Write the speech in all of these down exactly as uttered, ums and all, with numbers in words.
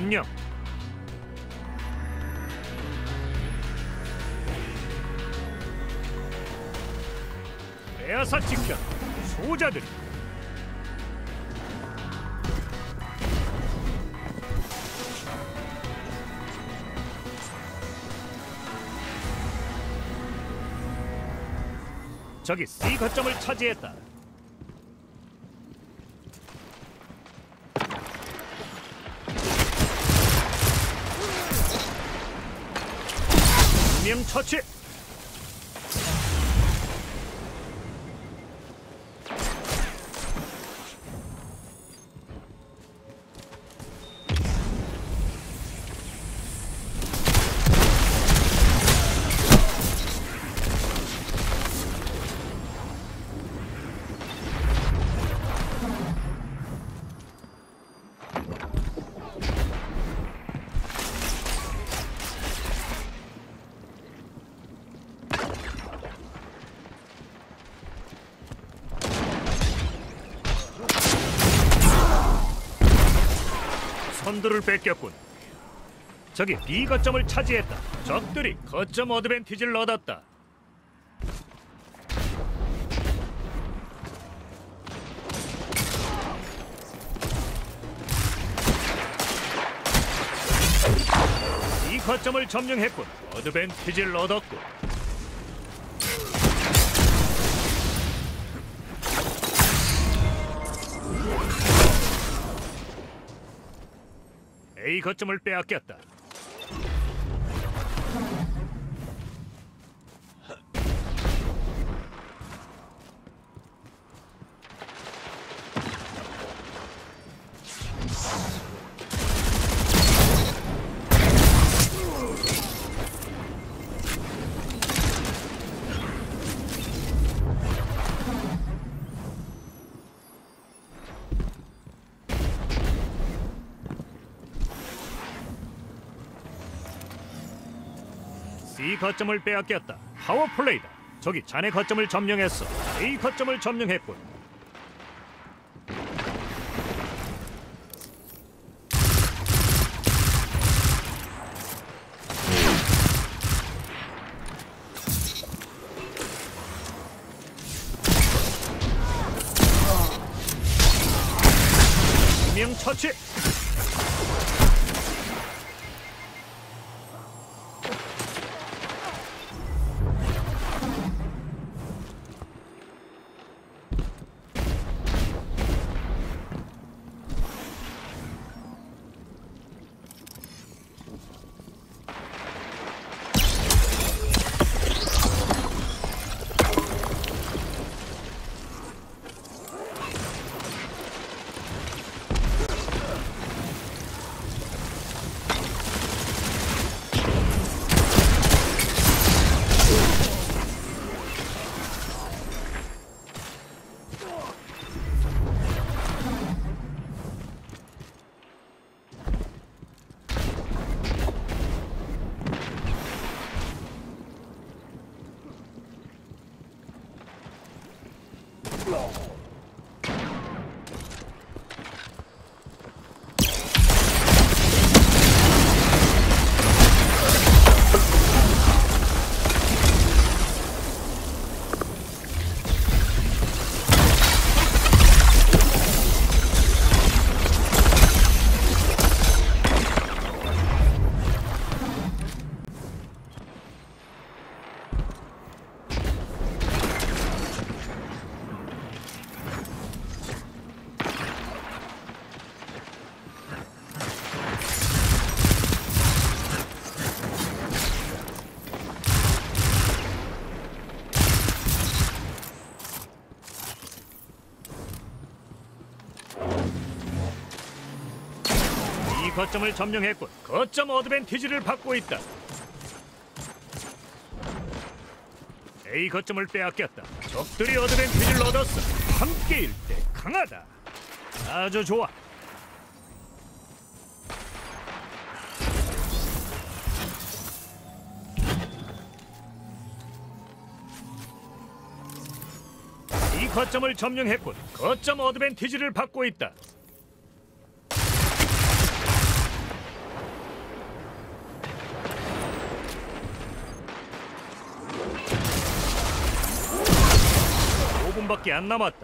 점령. 빼앗아 지켜. 소자들이. 저기 C 거점을 차지했다. 명 처치. 선두를 뺏겼군. 저기 B 거점을 차지했다. 적들이 거점 어드밴티지를 얻었다. 이 거점을 점령했군. 어드밴티지를 얻었고. A 거점을 빼앗겼다. C 거점을 빼앗겼다. 파워플레이다. 저기 자네 거점을 점령했어. A 거점을 점령했군. 명 처치. 이 거점을 점령했군. 거점 어드밴티지를 받고 있다. A 거점을 빼앗겼다. 적들이 어드밴티지를 얻었어. 함께일 때 강하다. 아주 좋아. 이 거점을 점령했군. 거점 어드밴티지를 받고 있다. 분밖에 안 남았다.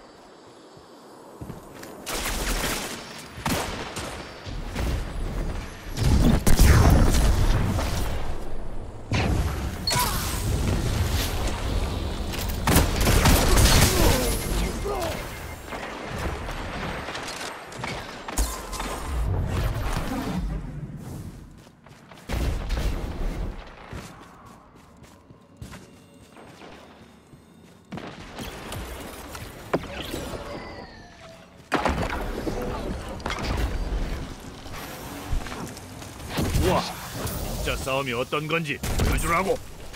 우와, 진짜 싸움이 어떤 건지 보여주라고.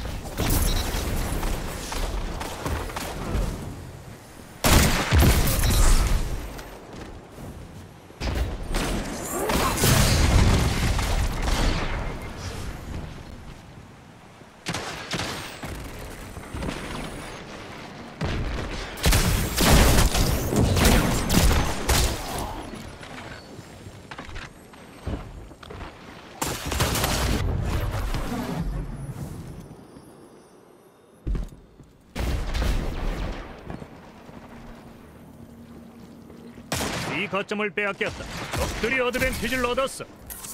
이 거점을 빼앗겼다. 적들이 어드밴티지를 얻었어.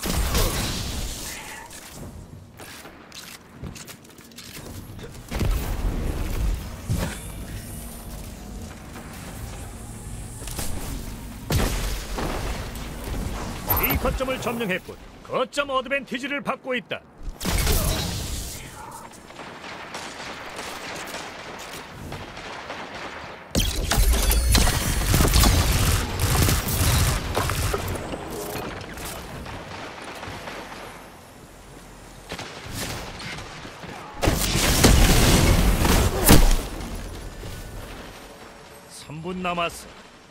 이 거점을 점령했군. 거점 어드밴티지를 받고 있다. 삼 분 남았어.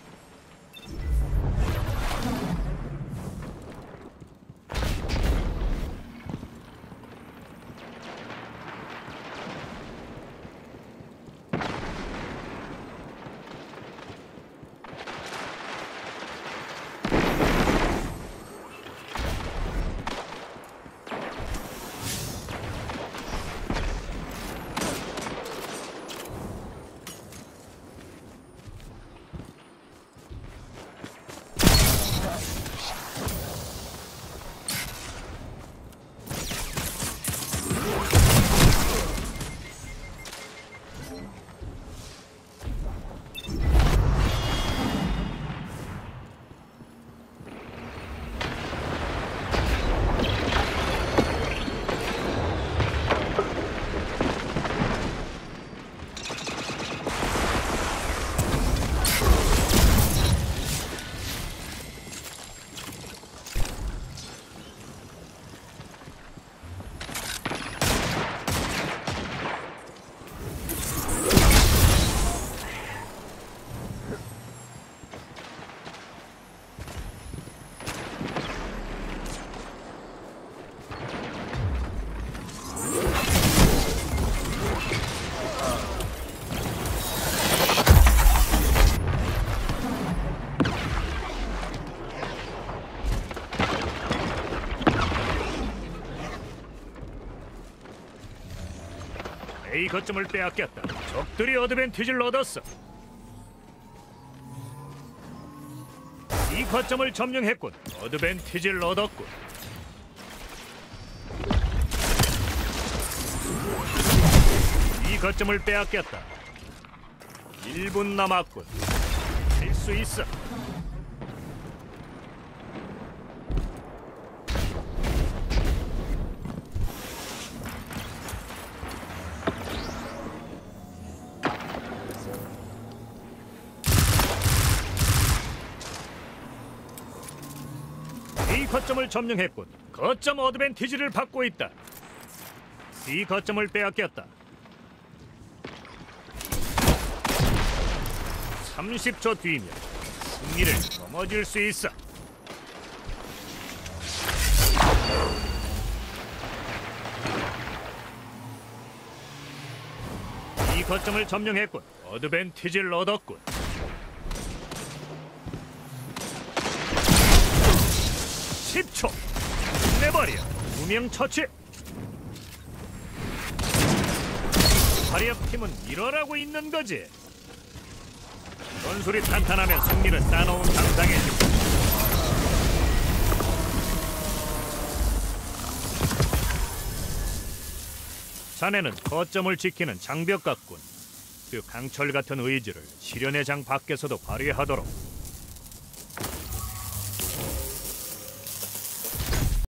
A 거점을 빼앗겼다. 적들이 어드밴티지를 얻었어. 이 거점을 점령했군. 어드밴티지를 얻었군. 이 거점을 빼앗겼다. 일 분 남았군. 할 수 있어. 이 거점을 점령했군. 거점 어드밴티지를 받고 있다. 이 거점을 빼앗겼다. 삼십 초 뒤면 승리를 넘어질 수 있어. 이 거점을 점령했군. 어드밴티지를 얻었군. 십 초 내버려. 두 명 처치. 화력 팀은 일어나고 있는 거지. 전술이 탄탄하면 승리는 따놓은 당상의 힘. 자네는 거점을 지키는 장벽 같군. 그 강철 같은 의지를 시련의 장 밖에서도 발휘하도록.